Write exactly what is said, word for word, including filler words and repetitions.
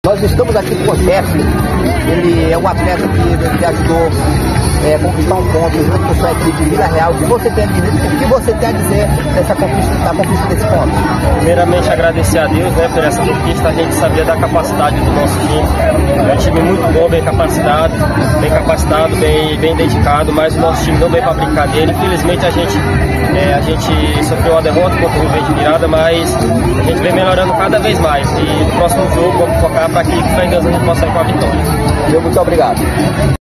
Nós estamos aqui com o Jefferson, ele é um atleta que, que ajudou é, a conquistar um ponto junto com sua equipe Vila Real. O que você tem a dizer, o que você tem a dizer dessa conquista, da conquista desse ponto? Primeiramente agradecer a Deus, né, por essa conquista. A gente sabia da capacidade do nosso time. É um time muito bom, bem capacitado, bem capacitado, bem, bem dedicado, mas o nosso time não veio para brincadeira. Infelizmente a gente, é, a gente sofreu uma derrota contra o Rio Verde de Mirada, mas a gente vem melhorando cada vez mais. E no próximo jogo vamos focar para que, com Deus, a gente possa ir com a vitória. Muito obrigado.